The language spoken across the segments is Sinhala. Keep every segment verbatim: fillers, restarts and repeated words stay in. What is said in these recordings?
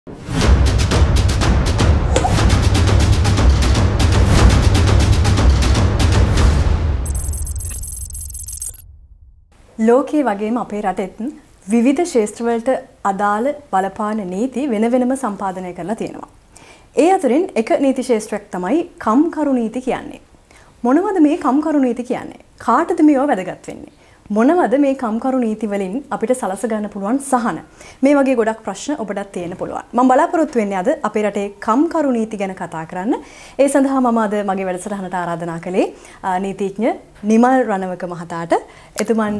ලෝකයේ වගේම අපේ රටෙත් විවිධ ශාස්ත්‍රවලට අදාළ බලපාන නීති වෙන වෙනම සම්පාදනය කරලා තියෙනවා. ඒ අතරින් එක නීති ශාස්ත්‍රයක් තමයි කම්කරු නීති කියන්නේ. මොනවද මේ කම්කරු නීති කියන්නේ? කාටද මේව වැදගත් වෙන්නේ? මොනවද මේ කම්කරු නීති වලින් අපිට සලස ගන්න පුළුවන් සහන? මේ වගේ ගොඩක් ප්‍රශ්න ඔබටත් තියෙන්න පුළුවන්. මම බලාපොරොත්තු වෙන්නේ අද අපේ රටේ කම්කරු නීති ගැන කතා කරන්න. ඒ සඳහා මම අද මගේ වැඩසටහනට ආරාධනා කළේ නීතිඥ නිමල් රණවක මහතාට. එතුමන්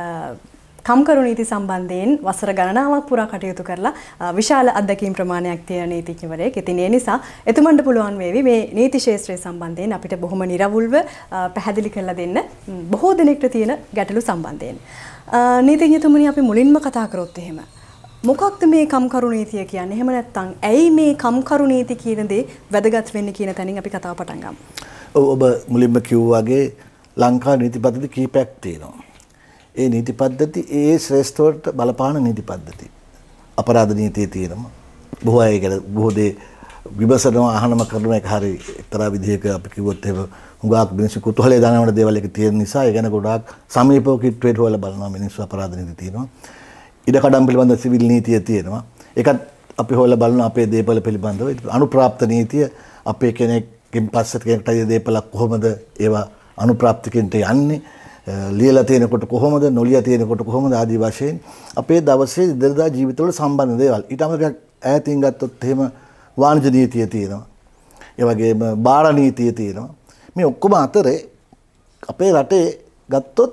කම්කරු නීති සම්බන්ධයෙන් වසර ගණනාවක් පුරා කටයුතු කරලා විශාල අත්දැකීම් ප්‍රමාණයක් තියෙන නීතිඥවරයෙක්. ඉතින් ඒ නිසා එතුමන්ට පුළුවන් වේවි මේ නීති ශාස්ත්‍රය සම්බන්ධයෙන් අපිට බොහොම නිර්වුල්ව පැහැදිලි කරලා දෙන්න බොහෝ දෙනෙක්ට තියෙන ගැටලු සම්බන්ධයෙන්. නීතිඥතුමනි අපි මුලින්ම කතා කරොත් එහෙම මොකක්ද මේ කම්කරු නීතිය කියන්නේ? එහෙම නැත්නම් ඇයි මේ කම්කරු නීති කියන දේ වැදගත් වෙන්නේ කියන තැනින් අපි කතාව පටන් ගමු. ඔබ මුලින්ම කිව්වා වගේ ලංකා නීති පද්ධති කීපයක් තියෙනවා. ඒ නීති පද්ධති ඒ ශ්‍රේෂ්ඨ වලට බලපාන නීති පද්ධති. අපරාධ නීතිය තියෙනවා. බොහෝ අය ගැන බොහෝ දේ විමසනවා අහනම කරන එක හරි එක්තරා විදිහක අපි කිව්වොත් එහෙම හුඟක් මිනිස්සු කුතුහලයේ දානවන දේවල් එක තියෙන නිසා ඒ ගැන ගොඩාක් සමීපව කිට්ටුවට හොයලා බලනවා මිනිස්සු. අපරාධ නීති තියෙනවා. ඉඩකඩම් පිළිබඳ සිවිල් නීතිය තියෙනවා. ඒකත් අපි හොයලා බලනවා අපේ දේපල පිළිබඳව. අනුප්‍රාප්ත නීතිය අපේ කෙනෙක්ගෙන් පස්සට කෙනෙක්ට දේපලක් කොහොමද ඒවා අනුප්‍රාප්තිකෙන්ට යන්නේ? ලියලා තියෙනකොට කොහොමද නොලියලා තියෙනකොට කොහොමද ආදී වශයෙන් අපේ දවසේ ඉදිරියදා ජීවිතවල සම්බන්ධ දේවල්. ඊට අමතරව ඈතින් ගත්තොත් එහෙම වාණිජ්‍ය නීතිය තියෙනවා. ඒ වගේම බාර නීතිය තියෙනවා. මේ ඔක්කොම අතරේ අපේ රටේ ගත්තොත්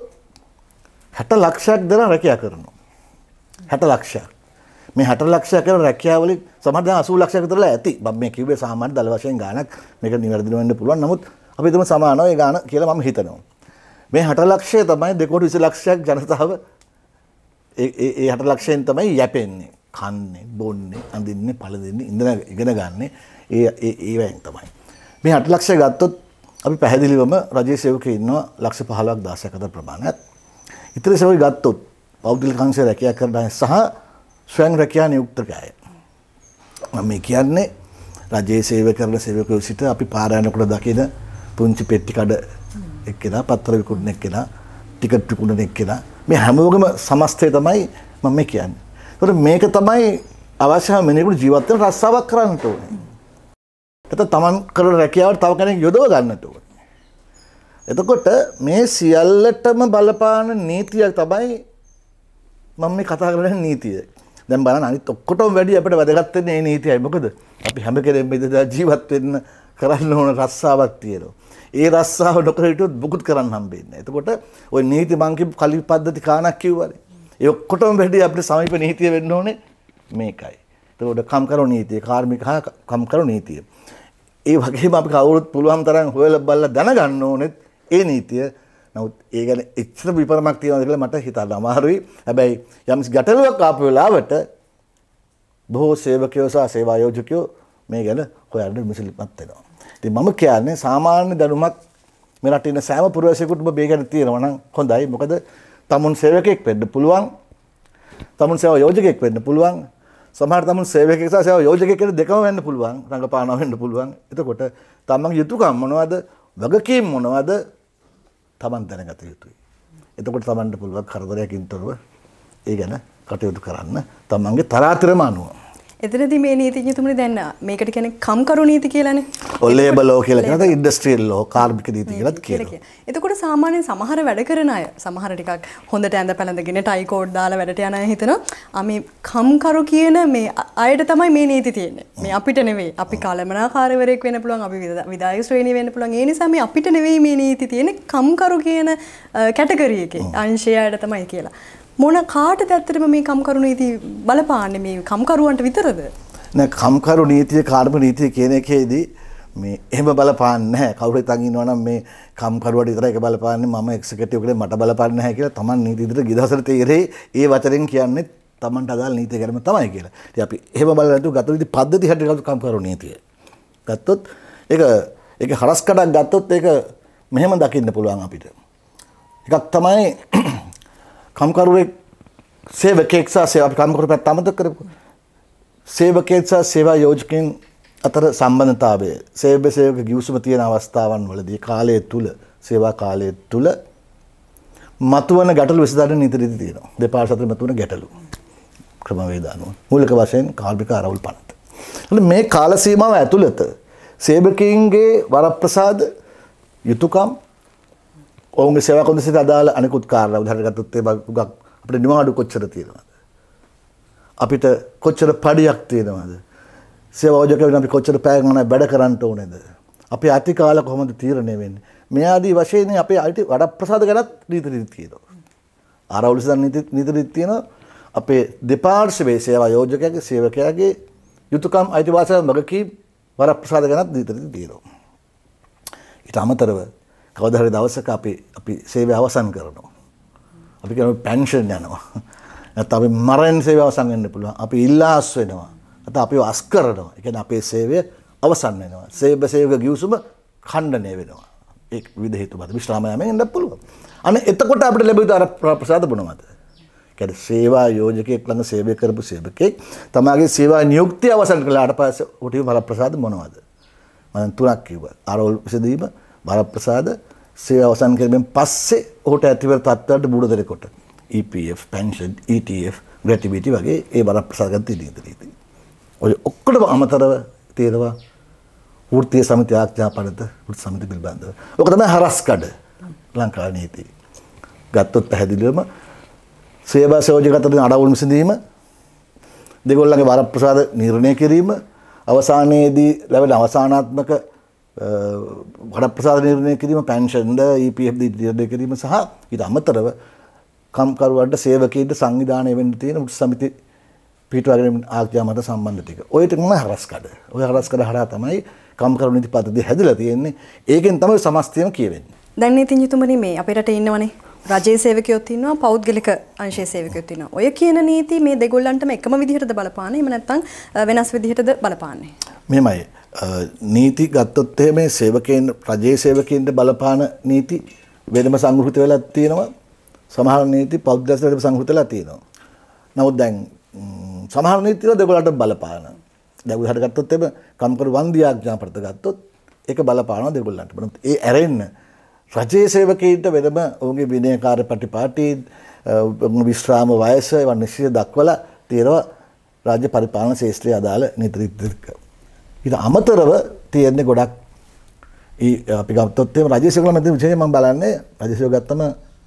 හැට ලක්ෂයක් දෙනා රැකියා කරනවා. හැට ලක්ෂයක්. මේ හැට ලක්ෂයක් කරන රැකියාව වලින් සමහර දැන් අසූ ලක්ෂයක් විතරලා ඇති. මම මේ කිව්වේ සාමාන්‍ය දල වශයෙන් ගාණක්. මේක නිවැරදිව වෙන්න පුළුවන්. නමුත් අපි හිතමු සමානව ඒ ගාණ කියලා මම හිතනවා. මේ හැට ලක්ෂය තමයි දෙකෝටි විසි ලක්ෂයක් ජනතාව ඒ ඒ හැට ලක්ෂයෙන් තමයි යැපෙන්නේ. කන්නේ, බොන්නේ, අඳින්නේ, පළඳින්නේ, ඉඳන ඉගෙන ගන්න. ඒ ඒ ඒවෙන් තමයි. මේ හැට ලක්ෂය ගත්තොත් අපි පැහැදිලිවම රජයේ සේවකයෝ ඉන්නවා ලක්ෂ පහළොවක් දහසක් අතර ප්‍රමාණයක්. ඉතින් සේවකයෝ ගත්තොත් පෞද්ගලික අංශය රැකියා කරන අය සහ ස්වයං රැකියා නියුක්ත අය. මම මේ කියන්නේ රජයේ සේවය කරන සේවකයෝ සිට අපි පාර යනකොට දකින පුංචි පෙට්ටි කඩ එක්කෙනා, පත්‍ර විකුණන එක්කෙනා, ටිකට් විකුණන එක්කෙනා, මේ හැමෝගෙම සමස්තය තමයි මම මේ කියන්නේ. ඒකට මේක තමයි අවශ්‍යම මිනිහෙකුට ජීවත් වෙන්න රස්සාවක් කරන්නට ඕනේ. එතකොට Taman කරන රැකියාවට තව කෙනෙක් යොදව ගන්නට ඕනේ. එතකොට මේ සියල්ලටම බලපාන නීතිය තමයි මම මේ කතා කරන නීතිය. දැන් බලන්න අනිත් ඔක්කොටම වැඩි අපිට වැදගත් වෙන්නේ මේ නීතියයි. මොකද අපි හැම කෙනෙක්ම ඉඳලා ජීවත් වෙන්න කරන්න ඕන රස්සාවක් තියෙනවා. ඒ රස්සාව නොකර හිටියොත් මුකුත් කරන්න හම්බෙන්නේ නැහැ. එතකොට ওই නීති මං කිව්ව කලි පද්ධති කාණක් කිව්වනේ. ඒ ඔක්කොටම වැඩි අපිට සමීප නීතිය වෙන්න ඕනේ මේකයි. එතකොට කම්කරු නීතිය, කාර්මික හා කම්කරු නීතිය. ඒ වගේම අපි කවුරුත් පුළුවන් තරම් හොයලා බලලා දැනගන්න ඕනේ ඒ නීතිය. නමුත් ඒ ගැන එච්චර විපරමක් තියනවාද කියලා මට හිතන්න අමාරුයි. හැබැයි යම් ගැටලුවක් ආපු වෙලාවට බොහෝ සේවකයෝ සහ සේවා ආයෝජකයෝ මේ ගැන හොයන්න විමසිලිමත් වෙනවා. ඉතින් මම කියන්නේ සාමාන්‍ය දැනුමක් මේ රටේ ඉන්න සෑම පුරවැසියෙකුටම මේ ගැන තියෙනවා නම් හොඳයි. මොකද තමුන් සේවකයෙක් වෙන්න පුළුවන්. තමුන් සේවා යෝජකයෙක් වෙන්න පුළුවන්. සමහර තමුන් සේවකයෙක් සහ සේවා යෝජකයෙක් කියන දෙකම වෙන්න පුළුවන්. රංගපානවා වෙන්න පුළුවන්. එතකොට තමන්ගේ යුතුයකම් මොනවද? වගකීම් මොනවද? තමන් දැනගත යුතුයි. එතකොට තමන්ට පුළුවන් කරදරයකින් තොරව ඒ ගැන කටයුතු කරන්න තමන්ගේ තරාතිරම අනුව. එතනදී මේ නීතිඥතුමනි දැන් මේකට කියන්නේ කම්කරු නීති කියලානේ. ඔය ලේබර් ලෝ කියලා කියනවා. ඉන්ඩස්ට්‍රියල් ලෝ කාර්මික නීති කියලාත් කියනවා. එතකොට සාමාන්‍යයෙන් සමහර වැඩ කරන අය සමහර ටිකක් හොඳට ඇඳ පැළඳගෙන ටයි කෝඩ් දාලා වැඩට යන අය හිතනවා ආ මේ කම්කරු කියන මේ අයට තමයි මේ නීති තියෙන්නේ. මේ අපිට නෙවෙයි. අපි කළමනාකාරවරයෙක් වෙන්න පුළුවන්, අපි විධායක ශ්‍රේණිය වෙන්න පුළුවන්. ඒ නිසා මේ අපිට නෙවෙයි මේ නීති තියෙන්නේ කම්කරු කියන කැටගරි එකේ අංශයට තමයි කියලා. මොන කාටද ඇත්තටම මේ කම්කරු නීති බලපාන්නේ? මේ කම්කරුවන්ට විතරද? නෑ, කම්කරු නීතිය කාර්මික නීතිය කියන එකේදී මේ එහෙම බලපාන්නේ නැහැ. කවුරු හිතන් ඉන්නවා නම් මේ කම්කරුවට විතරයි ඒක බලපාන්නේ, මම එක්සිකියුටිව් කෙනෙක් මට බලපාන්නේ නැහැ කියලා Taman නීති විදිහට ගිදහසට තීරේ ඒ වචනෙන් කියන්නේ Tamanට අදාළ නීතිය ගැනම තමයි කියලා. ඉතින් අපි එහෙම බලලා නැතුව ගත විදි පද්ධති හැටියට කම්කරු නීතිය ගත්තොත් ඒක ඒක හරස් කඩක් ගත්තොත් ඒක මෙහෙම දකින්න පුළුවන් අපිට. එකක් තමයි කම්කරුවෙක් සේවකෙක් සහ අපි කම්කරු පැත්ත අමතක කරපු සේවකයන් සහ සේවා යෝජකයන් අතර සම්බන්ධතාවය සේවක සේවක ගිවිසුම තියෙන අවස්ථාවන් වලදී කාලය තුල සේවා කාලය තුල මතුවන ගැටලු විසඳන්න නීති රීති තියෙනවා. දෙපාර්ශ්ව අතර මතුවන ගැටලු ක්‍රමවේද අනුව මූලික වශයෙන් කාර්මික අරවුල් පනත. මේ කාල සීමාව ඇතුළත සේවකයන්ගේ වරප්‍රසාද යුතුයකම් ඔවුන්ගේ සේවා කොන්දේසියට අදාළ අනිකුත් කාරණා උදාහරණයක් ගත්තොත් ඒ වගේ අපිට නිවාඩු කොච්චර තියෙනවද? අපිට කොච්චර පඩියක් තියෙනවද? සේවා යෝජකයන් අපි කොච්චර පැය ගණන් වැඩ කරන්න ඕනේද? අපේ අතිකාල කොහොමද තීරණය වෙන්නේ? මේ ආදී වශයෙන් අපේ අයිති වරප්‍රසාද ගැනත් නීති රීති තියෙනවා. ආරවුල් සඳහන් නීති නීති රීති තියෙනවා. අපේ දෙපාර්ශ්වයේ සේවා යෝජකයාගේ සේවකයාගේ යුතුයකම් අයිතිවාසිකම් වගකීම් වරප්‍රසාද ගැනත් නීති රීති තියෙනවා. ඊට අමතරව කවදා හරි දවසක අපි අපි සේවය අවසන් කරනවා. අපි කියන පෙන්ෂන් යනවා. නැත්නම් අපි මරණ සේවය අවසන් වෙන්න පුළුවන්. අපි ඉල්ලාස් වෙනවා. නැත්නම් අපි අස් කරනවා. ඒ කියන්නේ අපේ සේවය අවසන් වෙනවා. සේව සේවක ගිවිසුම ඛණ්ඩනය වෙනවා. ඒ විවිධ හේතු මත විශ්‍රාම යෑමෙන් එන්න පුළුවන්. අනේ එතකොට අපිට ලැබෙන අර ප්‍රසාද මොනවද? කියන්නේ සේවා යෝජකයෙක් ළඟ සේවය කරපු සේවකෙක් තමාගේ සේවා නියුක්තිය අවසන් කළාට පස්සේ උටිම වරප්‍රසාද මොනවද? මම තුනක් කිව්වා. ආරවුල් විසඳීම, වරප්‍රසාද, සේවා අවසන් කිරීමෙන් පස්සේ ඔහුට ඇතිවන තත්ත්වයට බුඩ දෙනකොට E P F, pension, E T F, gratuity වගේ ඒ වරප්‍රසාද ගන්න තියෙන ඉතින්. ඔය ඔක්කොටම අමතරව තියෙනවා වෘත්තීය සමිති ආඥා පනත වෘත්ති සමිති පිළිබඳව. ඔක තමයි හරස්කඩ ලංකා නීති. ගත්තොත් පැහැදිලිවම සේවා සේවජක අතරින් අඩවුල් විසඳීම, දෙගොල්ලන්ගේ වරප්‍රසාද නිර්ණය කිරීම, අවසානයේදී ලැබෙන අවසානාත්මක වරප්‍රසාද නිර්ණය කිරීම, පෙන්ෂන්ද, E P F ද නිර්ණය කිරීම සහ ඊට අමතරව කම්කරුවන්ට සේවකීන්ට සංවිධානය වෙන්න තියෙන වෘත්ති සමිති පිටුවගෙන ආඥා මත සම්බන්ධ ටික. ඔය ටික තමයි හරස්කඩ. ඔය හරස්කඩ හරහා තමයි කම්කරු නීති පද්ධතිය හැදලා තියෙන්නේ. ඒකෙන් තමයි සමස්තයම කියවෙන්නේ. දැන් නීතිඥතුමනි මේ අපේ රටේ ඉන්නවනේ රජයේ සේවකයොත් ඉන්නවා පෞද්ගලික අංශයේ සේවකයොත් ඉන්නවා. ඔය කියන නීති මේ දෙගොල්ලන්ටම එකම විදිහටද බලපාන්නේ? එහෙම නැත්නම් වෙනස් විදිහටද බලපාන්නේ? මෙහෙමයි. නීති ගත්තොත් එහෙම සේවකයන් රජයේ සේවකයන්ට බලපාන නීති වෙනම සංගෘහීත වෙලා තියෙනවා. සමහර නීති පෞද්ගලික සංගෘහීත වෙලා තියෙනවා. නමුත් දැන් සමහර නීති වල දෙගොල්ලන්ට බලපාන. දැන් උදාහරණ ගත්තොත් එහෙම කම්කරු වන්දි ආඥා පනත ගත්තොත් ඒක බලපානවා දෙගොල්ලන්ට. නමුත් ඒ ඇරෙන්න රජයේ සේවකීන්ට වෙනම ඔවුන්ගේ විනයකාර ප්‍රතිපාටි විශ්‍රාම වයස ඒවා නිශ්චිත දක්වලා තියෙනවා රාජ්‍ය පරිපාලන ශාස්ත්‍රයේ අදාළ නීති රීති. ඊට අමතරව තියෙන්නේ ගොඩක් ඊ අපි ගත්තොත් එහෙම රජයේ සේවකලා මැද විශේෂයෙන් මම බලන්නේ රජයේ සේවක ගත්තම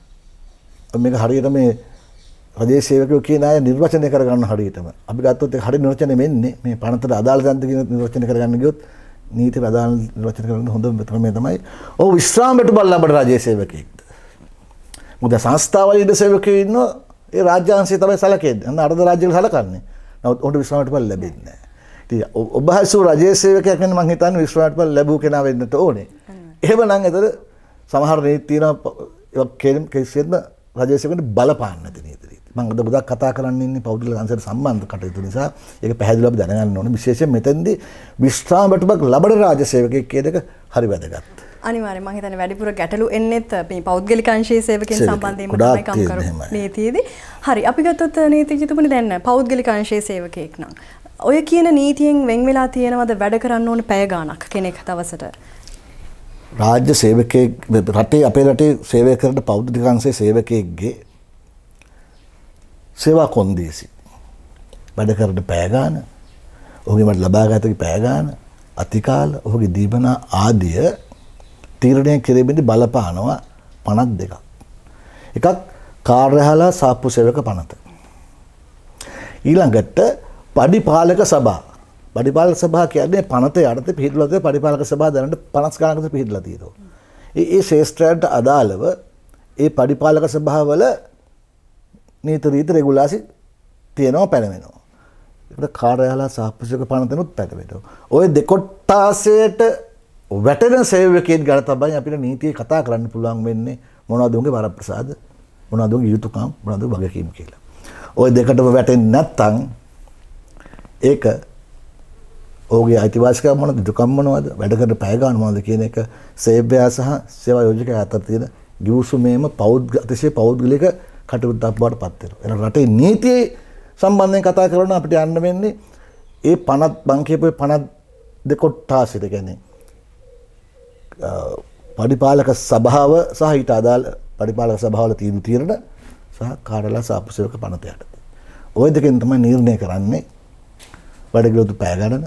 මේක හරියට මේ රජයේ සේවකයෝ කියන අය නිර්වචනය කරගන්න හරියටම. අපි ගත්තොත් ඒක හරිය නිර්වචනය වෙන්නේ මේ පනතට අදාළ දන්ත කියන නිර්වචනය කරගන්න ගියොත් නීති ප්‍රදාන නිර්වචනය කරන හොඳම ක්‍රමය තමයි ඔව් විශ්‍රාමයට බල ලබන රජයේ සේවකයෙක්ද. මොකද සංස්ථාවල ඉන්න සේවකයෝ ඉන්නවා ඒ රාජ්‍යාංශය තමයි සැලකෙන්නේ. අන්න අර්ධ රාජ්‍යවල සැලකන්නේ. නමුත් උන්ට විශ්‍රාමයට බල ලැබෙන්නේ නැහැ. ඉතින් ඔබ හසු රජයේ සේවකයෙක් වෙන මං හිතන්නේ විශ්‍රාමයට බල ලැබුව කෙනා වෙන්නට ඕනේ. එහෙමනම් එතන සමහර නීති තියෙනවා ඒක කෙසේත්ම රජයේ සේවකෙන්ට බලපාන්න නැති නීති. මම අද බුදක් කතා කරන්න ඉන්නේ පෞද්ගලික අංශයට සම්බන්ධ කටයුතු නිසා ඒක පැහැදිලිව අපි දැනගන්න ඕනේ. විශේෂයෙන් මෙතෙන්දී විශ්‍රාමයටම ලබන රාජ්‍ය සේවකයෙක් කියන එක හරි වැදගත්. අනිවාර්යයෙන් මම හිතන්නේ වැඩිපුර ගැටලු එන්නේත් මේ පෞද්ගලික අංශයේ සේවකයන් සම්බන්ධයෙන්ම තමයි කම්කරු නීතියේදී. හරි අපි ගත්තොත් නීතිඥතුමනි දැන් පෞද්ගලික අංශයේ සේවකයෙක් නම් ඔය කියන නීතියෙන් වෙන් වෙලා තියෙනවද වැඩ කරන්න ඕන පැය ගාණක් කෙනෙක් දවසට? රාජ්‍ය සේවකයෙක් රටේ අපේ රටේ සේවය කරන පෞද්ගලික අංශයේ සේවකයෙක්ගේ සේවා කොන්දේසි වැඩ කරන පැය ගාන, ඔහුගේ මට ලබාගත හැකි පැය ගාන, අතිකාල, ඔහුගේ දීපනා ආදිය තීරණය කිරීමේදී බලපානවා පනත් දෙකක්. එකක් කාර්යහාල සාප්පු සේවක පනත. ඊළඟට පඩිපාලක සභා. පඩිපාලක සභා කියන්නේ පනත යටතේ පිළිතුරු දෙන පඩිපාලක සභා දැනට පනස් ගණනකට පිළිතුරුලා තියෙනවා. ඒ ඒ ශේෂ්ත්‍රයට අදාළව ඒ පඩිපාලක සභාවල නීති රීති රෙගුලාසි තියෙනවා පැනවෙනවා. ඒකට කාර්යාල සාපේක්ෂක පනතනොත් පැනවෙනවා. ওই දෙකොට්ටාසයට වැටෙන සේවකයෙක් ගැන තමයි අපිට නීතියේ කතා කරන්න පුළුවන් වෙන්නේ මොනවද උන්ගේ වරප්‍රසාද මොනවද උන්ගේ යුතුයකම් මොනවද වගකීම් කියලා. ওই දෙකටම වැටෙන්නේ නැත්නම් ඒක ඔහුගේ අයිතිවාසිකම් මොනවද යුතුයකම් මොනවද වැඩ කරන පැය ගන්න මොනවද කියන එක සේවය සහ සේවා යෝජකයා අතර තියෙන ගිවිසුමේම පෞද්ගලික අතිශය පෞද්ගලික කටයුත්තක් බවට පත් වෙනවා. එන රටේ නීතියේ සම්බන්ධයෙන් කතා කරන අපිට යන්න වෙන්නේ ඒ පනත් මං කියපු පනත් දෙකොට්ටාසිත කියන්නේ පරිපාලක සභාව සහ ඊට අදාළ පරිපාලක සභාවල තීන්දුව తీරන සහ කාර්යාලය සාප්පු සේවක පනත යටතේ. ওই දෙකෙන් තමයි නිර්ණය කරන්නේ වැඩගිලුතු පෑ ගණන,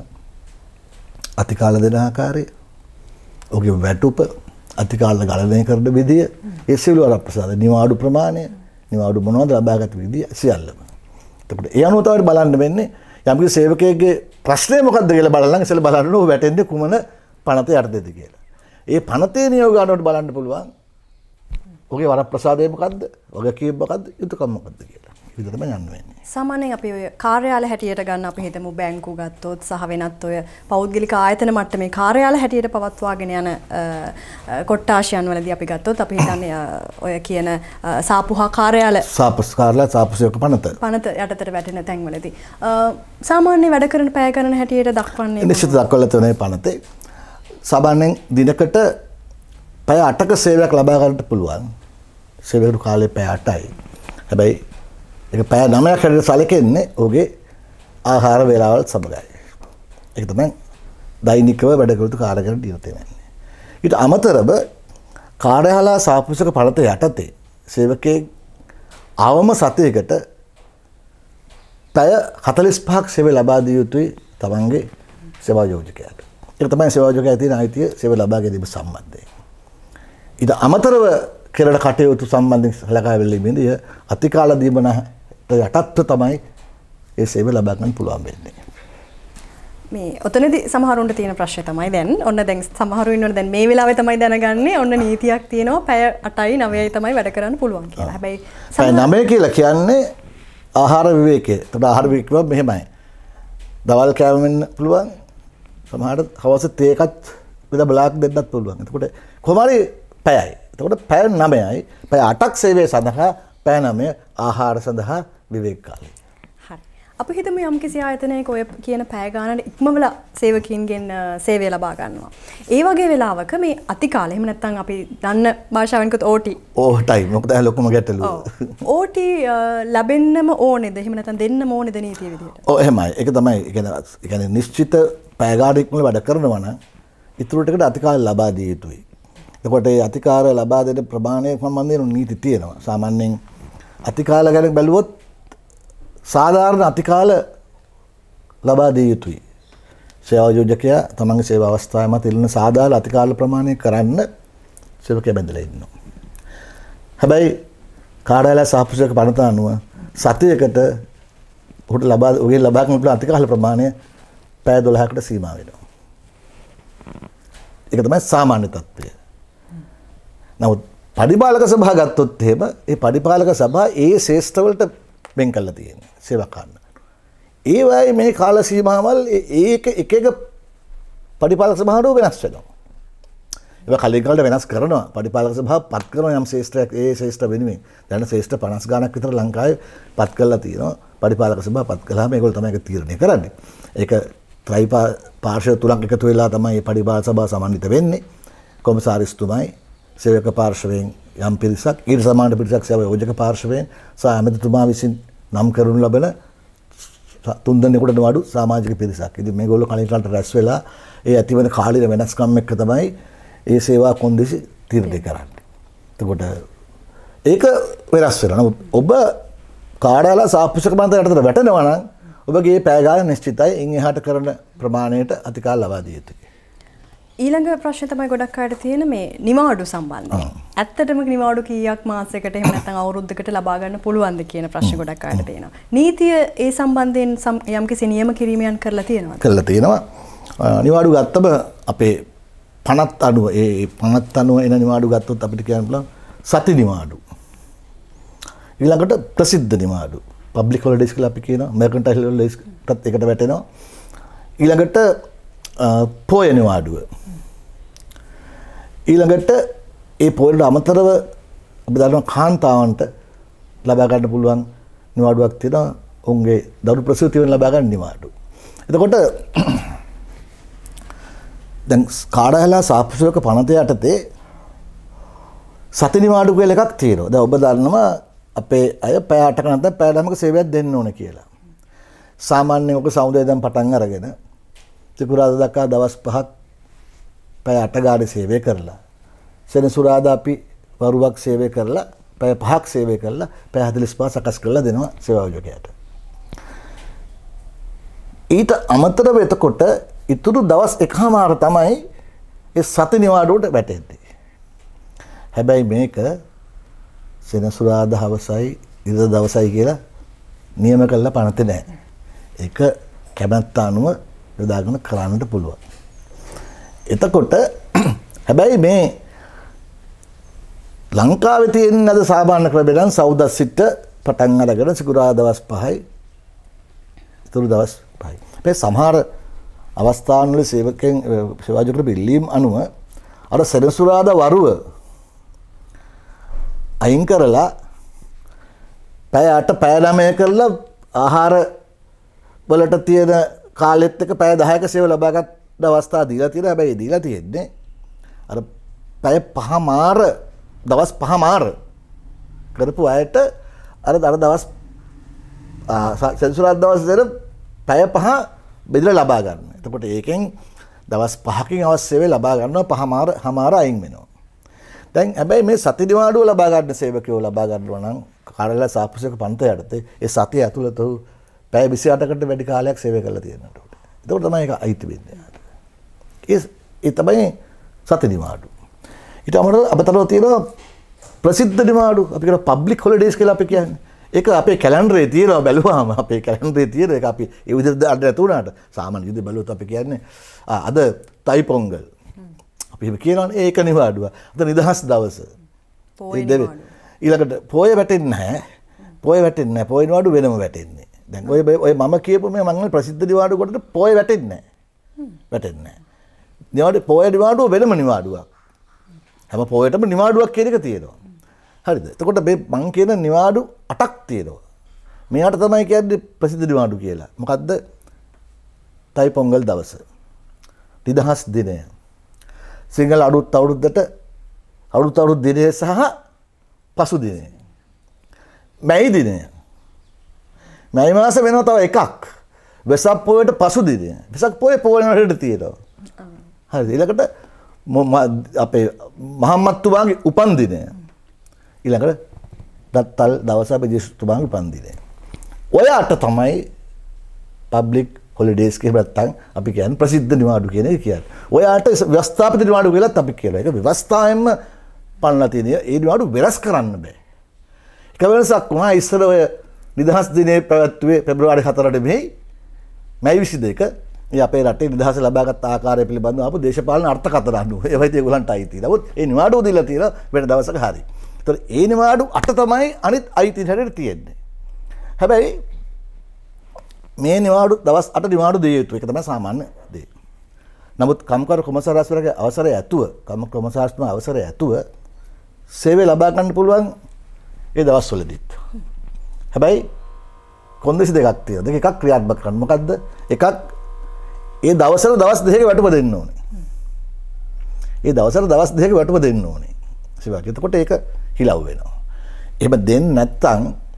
අතිකාල දෙන ආකාරය, ඔහුගේ වැටුප, අතිකාල ගණනය කරන විදිය, ඒ සියලු වරප්‍රසාද, නිවාඩු ප්‍රමාණය, නිවාඩු මොනවද ලබාගත් විදිය සියල්ලම. එතකොට ඒ අනුව තමයි බලන්න වෙන්නේ යම්කිසි සේවකයෙක්ගේ ප්‍රශ්නේ මොකක්ද කියලා බලන්න ඉස්සෙල්ලා බලන්න ඕන වැටෙන්නේ කුමන පනත යටතේද කියලා. ඒ පනතේ නියෝග ගන්නවට බලන්න පුළුවන්. ඔහුගේ වරප්‍රසාදය මොකද්ද? වගකීම් මොකද්ද? යුතුයකම් මොකද්ද කියලා. ඒ විදිහට තමයි යන්න වෙන්නේ. සාමාන්‍යයෙන් අපි ඔය කාර්යාල හැටියට ගන්න අපි හිතමු බැංකු ගත්තොත් සහ වෙනත් ඔය පෞද්ගලික ආයතන මට්ටමේ කාර්යාල හැටියට පවත්වාගෙන යන කොට්ටාශයන් වලදී අපි ගත්තොත් අපි හිතන්නේ ඔය කියන සාපුහා කාර්යාල සාපස් කාර්යාල සාපු සේවක පනත පනත යටතට වැටෙන තැන්වලදී සාමාන්‍ය වැඩ කරන පැය ගණන හැටියට දක්වන්නේ නිශ්චිත දක්වලා තියෙන පනතේ සාමාන්‍යයෙන් දිනකට පැය අටක සේවයක් ලබා ගන්නට පුළුවන්. සේවක කාලය පැය අටයි. හැබැයි ඒක පැය නවයක් හැටියට සැලකෙන්නේ ඔහුගේ ආහාර වේලාවල් සමගයි. ඒක තමයි දෛනිකව වැඩ කටයුතු කාර්යකරන දිනතේ වෙන්නේ. ඊට අමතරව කාර්යාල සාපෘෂක පනත යටතේ සේවකයෙක් අවම සතියකට පැය හතළිස් පහක් සේවය ලබා දිය යුතුයි තමන්ගේ සේවා යෝජකයාට. ඒක තමයි සේවා යෝජකයා තියෙන අයිතිය සේවය ලබා ගැනීම සම්බන්ධයෙන්. ඊට අමතරව කෙරෙන කටයුතු සම්බන්ධයෙන් සලකා බැලීමේදී අතිකාල දීමන යටත්ව තමයි ඒ සේවය ලබා ගන්න පුළුවන් වෙන්නේ. මේ ඔතනදී සමහරුන්ට තියෙන ප්‍රශ්නේ තමයි දැන් ඔන්න දැන් සමහරු ඉන්නවනේ දැන් මේ වෙලාවේ තමයි දැනගන්නේ ඔන්න නීතියක් තියෙනවා පැය අටයි නවයයි තමයි වැඩ කරන්න පුළුවන් කියලා. හැබැයි පැය නවය කියලා කියන්නේ ආහාර විවේකය. ඒතකොට ආහාර විවේකව මෙහෙමයි. දවල් කෑම වෙන්න පුළුවන්. සමහරට හවස තේ එකත් විතර බ්ලාක් දෙන්නත් පුළුවන්. එතකොට කොහොම හරි පැයයි. එතකොට පැය නවයයි පැය අටක් සේවය සඳහා පැය නවය ආහාර සඳහා විවේක කාලය. හරි. අපි හිතමු යම්කිසි ආයතනයක ඔය කියන පැය ගානට ඉක්මවලා සේවකීන්ගෙන් සේවය ලබා ගන්නවා. ඒ වගේ වෙලාවක මේ අතිකාලය එහෙම නැත්නම් අපි දන්න භාෂාවෙන් කිව්වොත් ඕ ටී. ඕ ටයිම් මොකද ඒ ලොකුම ගැටලුව. ඕ ටී ලැබෙන්නම ඕනේද? එහෙම නැත්නම් දෙන්නම ඕනේද නීතිය විදිහට? ඔව් එහෙමයි. ඒක තමයි. ඒ කියන්නේ ඒ කියන්නේ නිශ්චිත පැය ගානක් ඉක්මවලා වැඩ කරනවා නම් ඉතුරු ටිකට අතිකාලය ලබා දිය යුතුයි. එතකොට ඒ අතිකාර ලබා දෙන ප්‍රමාණය සම්බන්ධයෙන් නීති තියෙනවා. සාමාන්‍යයෙන් අතිකාල ගැන බැලුවොත් සාධාරණ අතිකාල ලබා දිය යුතුයි. සේවා යෝජකයා තමන්ගේ සේවා අවස්ථාව මත ඉල්ලන සාධාරණ අතිකාල ප්‍රමාණය කරන්න සේවකයා බැඳලා ඉන්නවා. හැබැයි කාර්යාලය සාප්පු සේවක පනත අනුව සතියකට ඔහුට ලබා ඔහුගේ ලබා ගන්න පුළුවන් අතිකාල ප්‍රමාණය පැය දොළහකට සීමා වෙනවා. ඒක තමයි සාමාන්‍ය තත්ත්වය. නමුත් පරිපාලක සභාව ගත්තොත් එහෙම ඒ පරිපාලක සභාව ඒ ශේෂ්ඨවලට වෙන් කරලා තියෙනවා සේවා කාර්ය. ඒ වගේ මේ කාල සීමාවල් ඒක එක එක පරිපාලක සභාවට වෙනස් වෙනවා. ඒක කලින් කාලේ වෙනස් කරනවා. පරිපාලක සභාව පත් කරන යම් ශේෂ්ඨයක් ඒ ශේෂ්ඨ වෙනුවෙන් දැන් ශේෂ්ඨ පනස් ගණක් විතර ලංකාවේ පත් කරලා තියෙනවා. පරිපාලක සභාව පත් කළාම ඒගොල්ලෝ තමයි ඒක තීරණය කරන්නේ. ඒක ත්‍රි පාර්ශ්ව තුනක් එකතු වෙලා තමයි මේ පරිපාලක සභාව සමන්විත වෙන්නේ. කොමසාරිස්තුමයි සේවක පාර්ශවයෙන් යම් පිරිසක් ඊට සමාන පිරිසක් සේවා යෝජක පාර්ශවයෙන් සහ ඇමතිතුමා විසින් නම් කරනු ලබන තුන් දෙනෙකුට නඩු සමාජික පිරිසක්. ඉතින් මේගොල්ලෝ කලින් කාලට රැස් වෙලා ඒ ඇතිවන කාලීන වෙනස්කම් එක්ක තමයි ඒ සේවා කොන්දේසි තීරණය කරන්නේ. එතකොට ඒක වෙනස් වෙනවා. නමුත් ඔබ කාර්යාල සාපේක්ෂක බන්ධන යටතට වැටෙනවා නම් ඔබගේ පැය ගාන නිශ්චිතයි. ඉන් එහාට කරන ප්‍රමාණයට අතිකාල ලබා දිය යුතුයි. ඊළඟ ප්‍රශ්නේ තමයි ගොඩක් අයට තියෙන මේ නිවාඩු සම්බන්ධයෙන්. ඇත්තටම නිවාඩු කීයක් මාසයකට එහෙම නැත්නම් අවුරුද්දකට ලබා ගන්න පුළුවන්ද කියන ප්‍රශ්න ගොඩක් අයට තියෙනවා. නීතිය ඒ සම්බන්ධයෙන් යම්කිසි නියම කිරීමයන් කරලා තියෙනවද? කරලා තියෙනවා. නිවාඩු ගත්තම අපේ පනත් අනුව ඒ පනත් අනුව එන නිවාඩු ගත්තොත් අපිට කියන්න පුළුවන් සති නිවාඩු. ඊළඟට ප්‍රසිද්ධ නිවාඩු. පබ්ලික් හොලිඩේස් කියලා අපි කියනවා. මර්කන්ටයිල් හොලිඩේස් එකත් එකට වැටෙනවා. ඊළඟට පොය නිවාඩුව. ඊළඟට ඒ පොයට අමතරව අපි දන්නවා කාන්තාවන්ට ලබා ගන්න පුළුවන් නිවාඩුවක් තියෙනවා. ඔවුන්ගේ දරු ප්‍රසූතියෙන් ලබා ගන්න නිවාඩු. එතකොට දැන් කාර්යාල සාප්පු සේවක පනත යටතේ සති නිවාඩු කියලා එකක් තියෙනවා. දැන් ඔබ දන්නවා අපේ අය පැය අටක නැත්නම් පැය නවයක සේවයක් දෙන්න ඕන කියලා. සාමාන්‍යයෙන් ඔක සමුදේ දැන් පටන් අරගෙන සිකුරාදා දක්වා දවස් පහක් පැය අට ගානේ සේවය කරලා සෙනසුරාදා අපි වරුවක් සේවය කරලා පැය පහක් සේවය කරලා පැය හතළිස් පහ සකස් කරලා දෙනවා සේවා යෝජකයාට. ඊට අමතරව එතකොට ඉතුරු දවස් එකමාර තමයි ඒ සති නිවාඩුවට වැටෙන්නේ. හැබැයි මේක සෙනසුරාදා හවසයි ඉරිදා දවසයි කියලා නියම කරලා පනතේ නැහැ. ඒක කැමැත්ත අනුව යොදාගෙන කරන්නට පුළුවන්. එතකොට හැබැයි මේ ලංකාවේ තියෙන අද සාමාන්‍ය ක්‍රමයෙන් සවුදා සිට පටන් අරගෙන සිකුරාදා දවස් පහයි ඉතුරු දවස් පහයි. මේ සමහර අවස්ථාන්වල සේවකයන් සේවාජකර බිල්ලීම් අනුව අර සෙනසුරාදා වරුව අයින් කරලා පැය අට පැය නවය කරලා ආහාර වලට තියෙන කාලෙත් එක පැය දහයක සේව ලබාගත් අවස්ථා දීලා තියෙනවා. හැබැයි දීලා තියෙන්නේ අර පැය පහමාර දවස් පහමාර කරපු අයට අර අර දවස් සෙනසුරාදා දවස් දෙන පැය පහ බෙදලා ලබා ගන්න. එතකොට ඒකෙන් දවස් පහකින් අවශ්‍ය සේවය ලබා ගන්නවා පහමාර හමාර අයින් වෙනවා. දැන් හැබැයි මේ සති නිවාඩුව ලබා ගන්න සේවකයෝ ලබා ගන්නවා නම් කාර්යාලය සාපේක්ෂක පන්ත යටතේ ඒ සතිය ඇතුළත පැය විසි අටකට වැඩි කාලයක් සේවය කරලා තියෙනවා. එතකොට තමයි ඒක අයිති වෙන්නේ. ඒ ඒ තමයි සති නිවාඩුව. ඊට අමතරව අපතරව තියෙනවා ප්‍රසිද්ධ නිවාඩු. අපි කියන පබ්ලික් හොලිඩේස් කියලා අපි කියන්නේ. ඒක අපේ කැලෙන්ඩරේ තියෙනවා බැලුවාම අපේ කැලෙන්ඩරේ තියෙන එක අපි ඒ විදිහට අද නැතු වුණාට සාමාන්‍ය විදිහට බැලුවොත් අපි කියන්නේ අද තයි පොංගල්. අපි කියනවානේ ඒක නිවාඩුව. අද නිදහස් දවස. පොය නිවාඩුව. ඊළඟට පොය වැටෙන්නේ නැහැ. පොය වැටෙන්නේ නැහැ. පොය නිවාඩුව වෙනම වැටෙන්නේ. දැන් ඔය ඔය මම කියපු මේ මම ප්‍රසිද්ධ නිවාඩුව කොටට පොය වැටෙන්නේ නැහැ. වැටෙන්නේ නැහැ. නිවාඩු පොය නිවාඩුව වෙනම නිවාඩුවක්. හැම පොයටම නිවාඩුවක් කියන එක තියෙනවා. හරිද? එතකොට මේ මං කියන නිවාඩු අටක් තියෙනවා. මෙයාට තමයි කියන්නේ ප්‍රසිද්ධ නිවාඩු කියලා. මොකද්ද? තයි පොංගල් දවස. නිදහස් දිනය. සිංහල අලුත් අවුරුද්දට අලුත් අවුරුදු දිනය සහ පසු දිනය. මැයි දිනය. මැයි මාස වෙනවා තව එකක්. වෙසක් පොයට පසු දිනය. වෙසක් පොයේ පොවනට තියෙනවා. හරිද? ඊළඟට අපේ මහම්මත්තුමාගේ උපන් දිනය. ඊළඟට දත්තල් දවස අපේ ජේසුතුමාගේ උපන් දිනය. ඔය අට තමයි පබ්ලික් හොලිඩේස් කියලා නැත්තම් අපි කියන්නේ ප්‍රසිද්ධ නිවාඩු කියන එක කියන්නේ. ඔය අට ව්‍යවස්ථාපිත නිවාඩු කියලාත් අපි කියනවා. ඒක ව්‍යවස්ථාවෙන්ම පනලා තියෙන. ඒ නිවාඩු වෙනස් කරන්න බෑ. එක වෙනසක් වුණා ඉස්සර ඔය නිදහස් දිනේ පැවැත්වුවේ පෙබරවාරි හතරට මෙහි මැයි විසි දෙක මේ අපේ රටේ නිදහස ලබාගත් ආකාරය පිළිබඳව අපු දේශපාලන අර්ථකථන අනුව ඒවයිත් ඒගොල්ලන්ට අයිති. නමුත් ඒ නිවාඩුව දීලා තියෙන වෙන දවසක හරි. ඒතර ඒ නිවාඩු අට තමයි අනිත් අයිති හැටියට තියෙන්නේ. හැබැයි මේ නිවාඩු දවස් අට නිවාඩු දිය යුතුයි. ඒක තමයි සාමාන්‍ය දේ. නමුත් කම්කරු කොමසාරිස්වරගේ අවසරය ඇතුව කම්කරු කොමසාරිස්තුමා අවසරය ඇතුව සේවය ලබා ගන්න පුළුවන් ඒ දවස්වලදීත්. හැබැයි කොන්දේසි දෙකක් තියෙනවා. දෙක එකක් ක්‍රියාත්මක කරන්න. මොකද්ද? එකක් ඒ දවසට දවස් දෙකක වැටුප දෙන්න ඕනේ. ඒ දවසට දවස් දෙකක වැටුප දෙන්න ඕනේ. සිවාගේ. එතකොට ඒක හිලව් වෙනවා. එහෙම දෙන්නේ නැත්නම්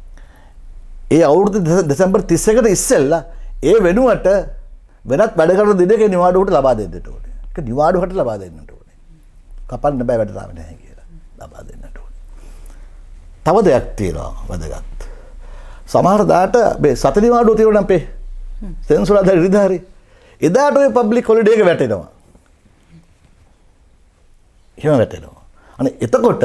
ඒ අවුරුදු දෙසැම්බර් තිස් එකට ඉස්සෙල්ලා ඒ වෙනුවට වෙනත් වැඩ කරන දිනක නිවාඩුවට ලබා දෙන්නට ඕනේ. ඒක නිවාඩුවට ලබා දෙන්නට ඕනේ. කපන්න බෑ වැඩ තාම නැහැ කියලා. ලබා දෙන්නට ඕනේ. තව දෙයක් තියෙනවා වැදගත්. සමහර දාට මේ සති නිවාඩුව තියෙනවා නම් පේ සෙන්සුරාදා ඉරිදා හරි එදාට ඔය පබ්ලික් හොලිඩේ එක වැටෙනවා. එහෙම වැටෙනවා. අනේ එතකොට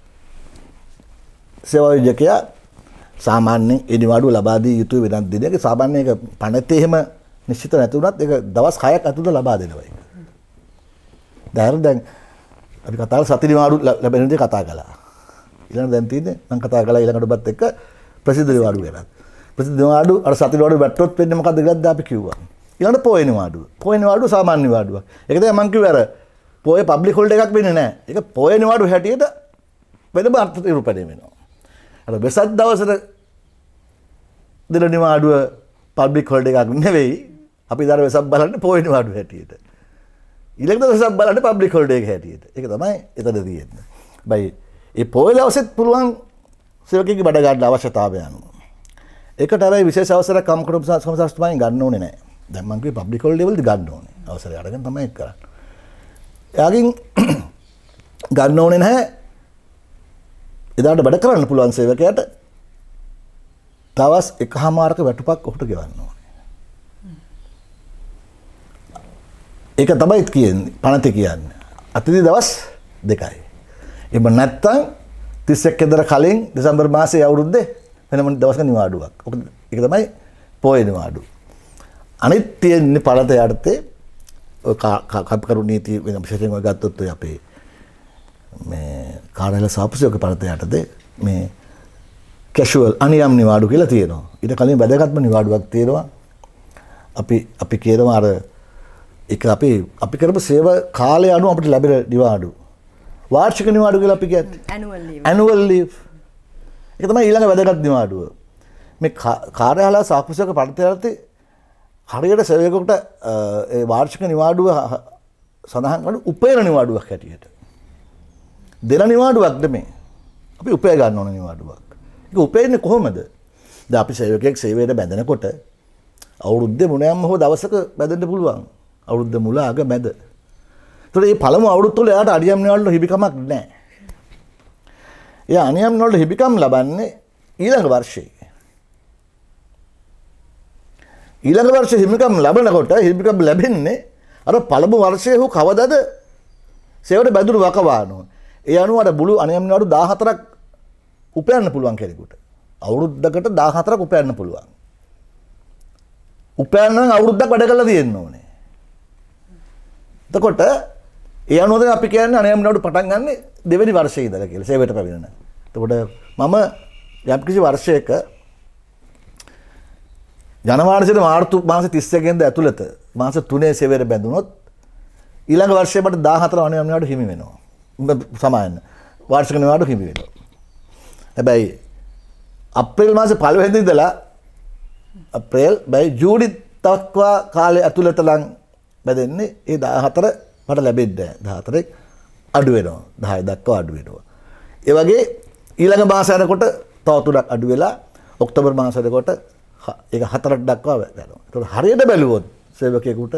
සේවා යෝජකයා සාමාන්‍යයෙන් ඒ නිවාඩුව ලබා දී යුතු වෙනත් දිනයක සාමාන්‍ය එක පනතේ එහෙම නිශ්චිත නැති වුණත් ඒක දවස් හයක් ඇතුළත ලබා දෙනවා ඒක. දැන් දැන් අපි කතා කරලා සති නිවාඩු ලැබෙන දේ කතා කළා. ඊළඟ දැන් තියෙන්නේ මම කතා කළා ඊළඟට ඔබත් එක්ක ප්‍රසිද්ධ නිවාඩු ගැන. ප්‍රසිද්ධ නිවාඩු අර සති නිවාඩු වැට්ටොත් වෙන්නේ මොකද්ද කියලාද අපි කිව්වා. ඊළඟට පොය නිවාඩුව. පොය නිවාඩුව සාමාන්‍ය නිවාඩුවක්. ඒක තමයි මම කිව්වේ අර පොය පබ්ලික් හොලිඩේ එකක් වෙන්නේ නැහැ. ඒක පොය නිවාඩුව හැටියට වෙනම අර්ථ නිරූපණය වෙනවා. අර වෙසක් දවසට දෙන නිවාඩුව පබ්ලික් හොලිඩේ එකක් නෙවෙයි. අපි ඊදාර වෙසක් බලන්නේ පොය නිවාඩුව හැටියට. ඊළඟට වෙසක් බලන්නේ පබ්ලික් හොලිඩේ එක හැටියට. ඒක තමයි එතන තියෙන්නේ. හැබැයි ඒ පොය දවසෙත් පුළුවන් සේවකයෙක්ගේ බඩ ගන්න අවශ්‍යතාවය අනුව. ඒකට හැබැයි විශේෂ අවසරයක් කම්කටොප් සමසස්තුමාගෙන් ගන්න ඕනේ නැහැ. දැන් මම කිව්වේ පබ්ලික් හොලිඩේ වලදී ගන්න ඕනේ. අවසරය අරගෙන තමයි ඒක කරන්නේ. එයාගෙන් ගන්න ඕනේ නැහැ. එදාට වැඩ කරන්න පුළුවන් සේවකයාට දවස් එකහමාරක වැටුපක් ඔහුට ගෙවන්න ඕනේ. ඒක තමයි කියන්නේ පනතේ කියන්නේ. අතිදි දවස් දෙකයි. එබ නැත්තම් තිස් එක් වෙනිදා කලින් දෙසැම්බර් මාසයේ අවුරුද්දේ වෙනම දවසක නිවාඩුවක්. ඔක ඒක තමයි පොයේ නිවාඩුව. අනිත් තියෙන්නේ පළත යටතේ ඔය කප්කරු නීති වෙන විශේෂයෙන් ඔය ගත්තොත් ඔය අපේ මේ කාර්යාල සාපසයක පළත යටතේ මේ කැෂුවල් අනියම් නිවාඩු කියලා තියෙනවා. ඊට කලින් වැදගත්ම නිවාඩුවක් තියෙනවා. අපි අපි කියනවා අර ඒක අපි අපි කරපු සේවා කාලය අනුව අපිට ලැබෙන නිවාඩු. වාර්ෂික නිවාඩු කියලා අපි කියන්නේ. annual leave. annual leave. ඒක තමයි ඊළඟ වැදගත් නිවාඩුව. මේ කාර්යාල සාපසයක පළත යටතේ හරියට සේවකයෙකුට ඒ වාර්ෂික නිවාඩුව සඳහන් කරන උපයන නිවාඩුවක් හැටියට. දෙන නිවාඩුවක් නෙමෙයි. අපි උපය ගන්න ඕන නිවාඩුවක්. ඒක උපයන්නේ කොහොමද? දැන් අපි සේවකයෙක් සේවයට බැඳෙනකොට අවුරුද්දේ මොනෑම හෝ දවසක බැඳෙන්න පුළුවන්. අවුරුද්ද මුල අග මැද. ඒතකොට මේ පළමු අවුරුද්ද තුළ එයාට අනියම් නිවාඩු හිමිකමක් නැහැ. එයා අනියම් නිවාඩු හිමිකම් ලබන්නේ ඊළඟ වර්ෂයේ. ඊළඟ වර්ෂයේ හිමිකම් ලැබනකොට හිමිකම් ලැබෙන්නේ අර පළමු වර්ෂයේ හෝ කවදද සේවයට බැඳුණු වකවානුව. ඒ අනුව අර බුළු අනියම් නිවාඩු දාහතරක් උපයන්න පුළුවන් කෙනෙකුට. අවුරුද්දකට දාහතරක් උපයන්න පුළුවන්. උපයන්න නම් අවුරුද්දක් වැඩ කරලා තියෙන්න ඕනේ. එතකොට ඒ අනුව අපි කියන්නේ අනියම් නිවාඩු පටන් ගන්න දෙවෙනි වර්ෂයේ ඉඳලා කියලා සේවයට පැමිණෙන. එතකොට මම යම්කිසි වර්ෂයක ජනවාරි සිට මාර්තු මාස තිස් එක වෙනිදා ඇතුළත මාස තුනේ සේවයට බැඳුනොත් ඊළඟ වර්ෂයේ මට දාහතර අනියම් නිවාඩු හිමි වෙනවා. සමායන්න වාර්ෂික නිවාඩු හිමි වෙනවා. හැබැයි අප්‍රේල් මාසේ පළවෙනි දින ඉඳලා අප්‍රේල් බයි ජූනි දක්වා කාලය ඇතුළත ලං බැඳෙන්නේ ඒ දාහතර මට ලැබෙන්නේ නැහැ. දාහතරේ අඩු වෙනවා. දහය දක්වා අඩු වෙනවා. ඒ වගේ ඊළඟ මාස යනකොට තව තුනක් අඩු වෙලා ඔක්තෝබර් මාසෙකට ඒක හතරක් දක්වා වෙනවා. ඒතකොට හරියට බැලුවොත් සේවකයෙකුට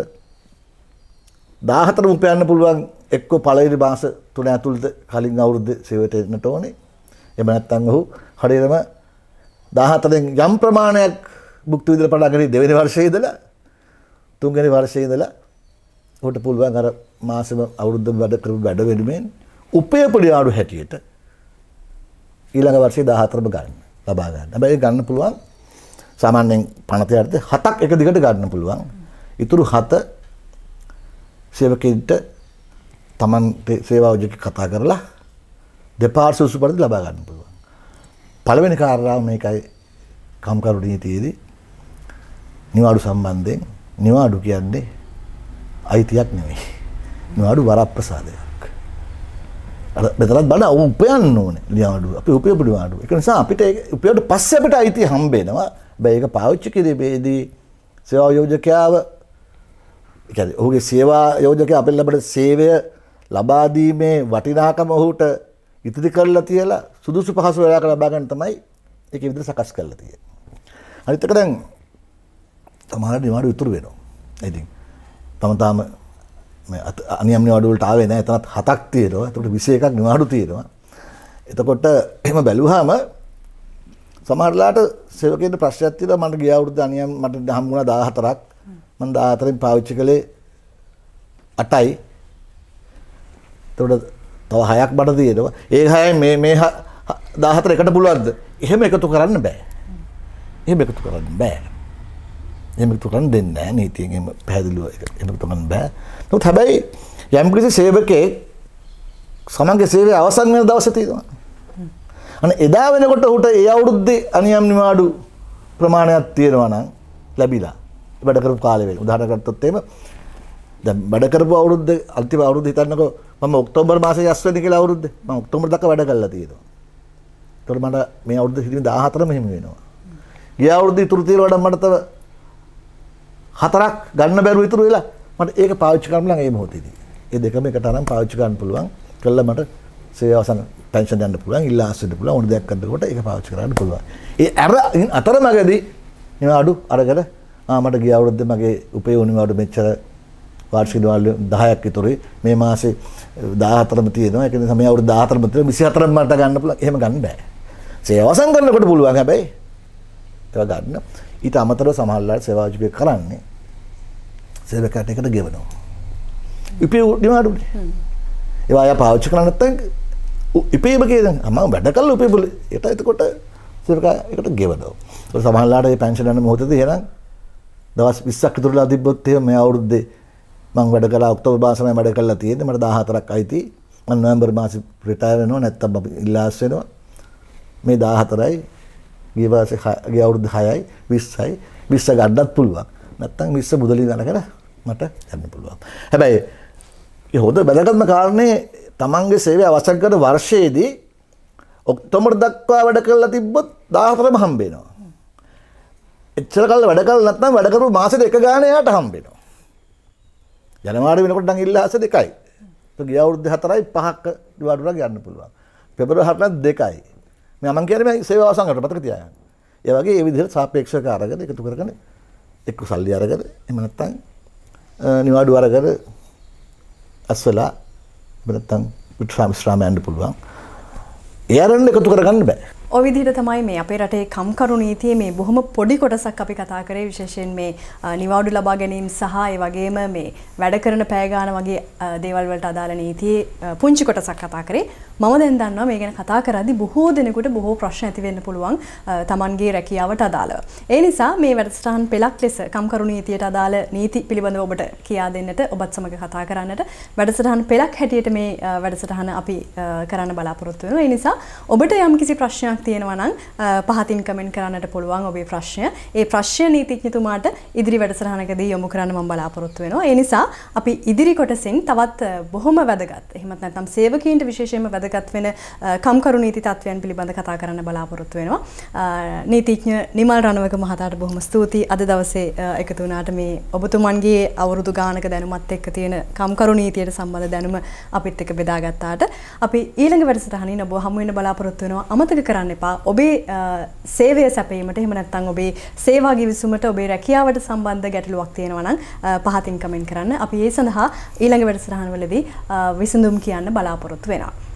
දාහතර උපයන්න පුළුවන් එක්ක පළවෙනි මාස තුන ඇතුළත කලින් අවුරුද්දේ සේවයට එන්නට ඕනේ. එහෙම නැත්නම් ඔහු හරියටම දාහතරෙන් යම් ප්‍රමාණයක් භුක්ති විඳලා පටන් ගන්නේ දෙවෙනි වර්ෂයේ ඉඳලා තුන්වෙනි වර්ෂයේ ඉඳලා ඔහුට පුළුවන් අර මාසෙම අවුරුද්දම වැඩ කරපු වැඩ වෙනුවෙන් උපයපු නිවාඩු හැටියට ඊළඟ වර්ෂයේ දාහතරම ගන්න ලබා ගන්න. හැබැයි ගන්න පුළුවන් සාමාන්‍යයෙන් පනත යටතේ හතක් එක දිගට ගන්න පුළුවන්. ඊතුරු හත සේවකෙන්ට Taman සේවා යෝජක කතා කරලා දෙපාර්ශ්ව සුපරිදි ලබා ගන්න පුළුවන්. පළවෙනි කාරණාව මේකයි කම්කරු නීතියේදී නිවාඩු සම්බන්ධයෙන් නිවාඩු කියන්නේ අයිතියක් නෙමෙයි. නිවාඩු වරප්‍රසාදයක්. අර මෙතනත් බලන්න උපයන්න ඕනේ නිවාඩු. අපි උපයපු නිවාඩු. ඒක නිසා අපිට උපයවට පස්සේ අපිට අයිතිය හම්බ වෙනවා. හැබැයි ඒක පාවිච්චි කිරීමේදී සේවා යෝජකයාව ඒ කියන්නේ ඔහුගේ සේවා යෝජකයා අපිට ලැබෙන සේවය ලබා දීමේ වටිනාකම ඔහුට ඉදිරි කරලා තියලා සුදුසු පහසු වෙලාවක ලබා ගන්න තමයි ඒක විදිහට සකස් කරලා තියෙන්නේ. අනිත් එක දැන් තමයි නිවාඩු ඉතුරු වෙනවා. ඉතින් තම තාම මේ අනියම් නිවාඩු වලට ආවේ නැහැ. එතනත් හතක් තියෙනවා. ඒකට විස එකක් නිවාඩු තියෙනවා. එතකොට එහෙම බැලුවාම සමහරලාට සේවකයන්ට ප්‍රශ්නයක් තියෙනවා. මට ගිය අවුරුද්ද අනියම් මට හම්බුණා දාහතරක්. මම දාහතරෙන් පාවිච්චි කළේ අටයි. එතකොට තව හයක් බඩ තියෙනවා. ඒ හයෙන් මේ මේ දාහතර එකට පුළුවන්ද? එහෙම එකතු කරන්න බෑ. එහෙම එකතු කරන්න බෑ. එහෙම එකතු කරන්න දෙන්නේ නැහැ නීතියෙන්. එහෙම පැහැදිලිව එහෙම එකතු කරන්න බෑ. නමුත් හැබැයි යම් කිසි සේවකයෙක් සමග සේවය අවසන් වෙන දවසේ තියෙනවා. අනේ එදා වෙනකොට උට ඒ අවුරුද්දේ අනියම් නිවාඩු ප්‍රමාණයක් තියෙනවා නම් ලැබිලා. වැඩ කරපු කාලෙ වෙල. උදාහරණයක් ගත්තොත් එහෙම දැන් වැඩ කරපු අවුරුද්ද අන්තිම අවුරුද්ද හිතන්නකෝ මම ඔක්තෝබර් මාසේ යස් වෙනි කියලා අවුරුද්දේ මම ඔක්තෝබර් දක්වා වැඩ කරලා තියෙනවා. ඒතකොට මට මේ අවුරුද්ද හිටින්නේ දාහතරම හිමි වෙනවා. ගිය අවුරුද්දේ ඉතුරු තියෙන වඩා මට තව හතරක් ගන්න බැරුව ඉතුරු වෙලා මට ඒක පාවිච්චි කරන්න ලඟ ඒ මොහොතේදී. ඒ දෙකම එකට අරන් පාවිච්චි ගන්න පුළුවන්. කළා මට සේවාසන පෙන්ෂන් යන්න පුළුවන්, ඉල්ලාස් වෙන්න පුළුවන්, ඕන දෙයක් කරනකොට ඒක පාවිච්චි කරන්න පුළුවන්. ඒ අර අතරමැදි නිවාඩු අරගෙන ආ මට ගිය අවුරුද්දේ මගේ උපේ නිවාඩු මෙච්චර වාර්ෂික නිවාඩු දහයක් ඉතුරුයි. මේ මාසේ දාහතරම තියෙනවා. ඒක නිසා මේ අවුරුදු දාහතරම තියෙනවා. විසිහතරම මට ගන්න පුළුවන්. එහෙම ගන්න බෑ. සේවාසන් කරනකොට පුළුවන් හැබැයි ඒක ගන්න. ඊට අමතරව සමහරවල් සේවාජිකය කරන්නේ සේවකයාට එකට ගෙවනවා. උපේ නිවාඩුනේ. ඒවා අය පාවිච්චි කරන්නේ නැත්නම් ඉපේම කියන මම වැඩ කළා උපේ බුල ඒට එතකොට සේවකයා එකට ගෙවනවා. ඒක සමහරලාට මේ පෙන්ෂන් යන මොහොතේදී එහෙනම් දවස් විස්සක් ඉතුරුලා තිබ්බොත් එහෙම මේ අවුරුද්දේ මම වැඩ කළා ඔක්තෝබර් මාසෙම වැඩ කළා තියෙන්නේ මට දාහතරක් අයිති මම නොවැම්බර් මාසේ රිටයර් වෙනවා නැත්නම් ඉල්ලාස් වෙනවා මේ දාහතරයි ගිය මාසේ ගිය අවුරුද්ද හයයි විස්සයි විස්ස ගන්නත් පුළුවන් නැත්නම් විස්ස මුදලින් අරගෙන මට යන්න පුළුවන්. හැබැයි ඒ හොඳ වැදගත්ම කාරණේ තමන්ගේ සේවය අවසන් කරන වර්ෂයේදී ඔක්තෝබර් දක්වා වැඩ කළා තිබ්බොත් දාහතරම හම්බ වෙනවා. එච්චර කල් වැඩ කළා නැත්නම් වැඩ කරපු මාසෙට එක ගානේ එයාට හම්බ වෙනවා. ජනවාරි වෙනකොට නම් ඉල්ලාස දෙකයි. ඒක ගිය අවුරුද්දේ හතරයි පහක නිවාඩුවක් ගන්න පුළුවන්. පෙබරවාරි හතරයි දෙකයි. මේ මම කියන්නේ මේ සේවා අවසන් කරලා මතක තියාගන්න. ඒ වගේ ඒ විදිහට සාපේක්ෂක අරගෙන එකතු කරගෙන එක්ක සල්ලි අරගෙන එහෙම නැත්නම් නිවාඩු අරගෙන අස්වලා නැත්නම් විශ්‍රාම විශ්‍රාම යන්න පුළුවන්. ඒ අරන් එකතු කරගන්න බෑ. ඔය විදිහට තමයි මේ අපේ රටේ කම්කරු නීතියේ මේ බොහොම පොඩි කොටසක් අපි කතා කරේ විශේෂයෙන් මේ නිවාඩු ලබා ගැනීම සහ ඒ වගේම මේ වැඩ කරන පැය ගාන වගේ දේවල් වලට අදාළ නීතියේ පුංචි කොටසක් කතා කරේ. මම දැන් දන්නවා මේ ගැන කතා කරද්දී බොහෝ දෙනෙකුට බොහෝ ප්‍රශ්න ඇති වෙන්න පුළුවන් තමන්ගේ රැකියාවට අදාළව. ඒ නිසා මේ වැඩසටහන් පෙළක් ලෙස කම්කරු නීතියට අදාළ නීති පිළිබඳව ඔබට කියා දෙන්නට ඔබත් සමග කතා කරන්නට වැඩසටහන් පෙළක් හැටියට මේ වැඩසටහන අපි කරන්න බලාපොරොත්තු වෙනවා. ඒ නිසා ඔබට යම්කිසි ප්‍රශ්නයක් තියෙනවා නම් පහතින් කමෙන්ට් කරන්නට පුළුවන් ඔබේ ප්‍රශ්නය. ඒ ප්‍රශ්න නීතිඥතුමාට ඉදිරි වැඩසටහනකදී යොමු කරන්න මම බලාපොරොත්තු වෙනවා. ඒ නිසා අපි ඉදිරි කොටසෙන් තවත් බොහොම වැදගත් එහෙමත් නැත්නම් සේවකීන්ට විශේෂයෙන්ම වැදගත් වෙන කම්කරු නීති තත්වයන් පිළිබඳ කතා කරන්න බලාපොරොත්තු වෙනවා. නීතිඥ නිමල් රණවක මහතාට බොහොම ස්තුතියි අද දවසේ එකතු වුණාට මේ ඔබතුමන්ගේ අවුරුදු ගානක දැනුමත් එක්ක තියෙන කම්කරු නීතියට සම්බන්ධ දැනුම අපිත් එක්ක බෙදාගත්තාට අපි ඊළඟ වැඩසටහනින් ඔබව හමු වෙන්න බලාපොරොත්තු වෙනවා. අමතක කරන්න එපා ඔබේ සේවය සැපයීමට එහෙම නැත්නම් ඔබේ සේවා ගිවිසුමට ඔබේ රැකියාවට සම්බන්ධ ගැටලුවක් තියෙනවා නම් පහතින් කමෙන්ට් කරන්න. අපි ඒ සඳහා ඊළඟ වැඩසටහන වලදී විසඳුම් කියන්න බලාපොරොත්තු වෙනවා.